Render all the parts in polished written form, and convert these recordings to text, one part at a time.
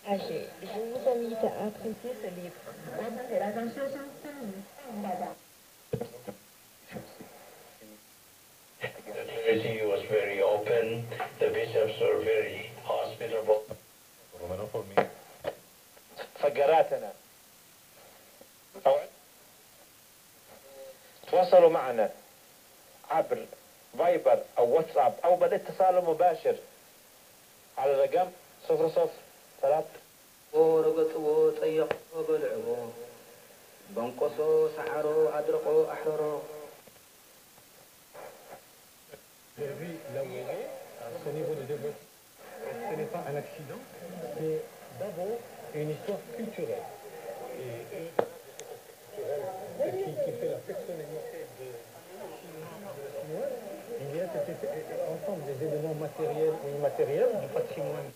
âgés. Je vous invite à apprécier ce livre. The clergy was very open, the bishops were very hospitable. فقراتنا تواصلوا معنا عبر فايبر أو واتساب أو بالاتصال المباشر على الرقم 003 ورقصوا طيقوا بلعبوا بنقصوا سحروا أدرقوا أحرروا. Aujourd'hui, là où on est, à ce niveau de développement, ce n'est pas un accident, c'est d'abord une histoire culturelle. Et qui fait la personnalité de Chinois, il y a cet ensemble des éléments matériels et immatériels du patrimoine.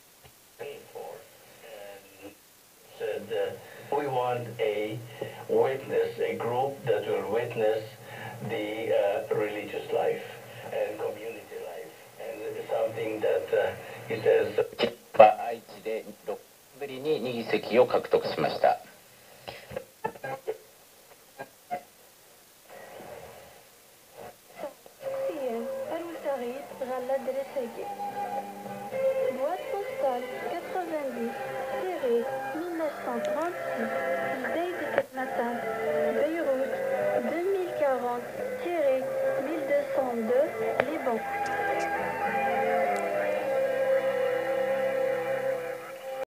Said, we want a witness, a group that will witness the religious life and community life, and something that he says. 愛知で6ぶりに2議席を獲得しました。 Boîte postale 90 1936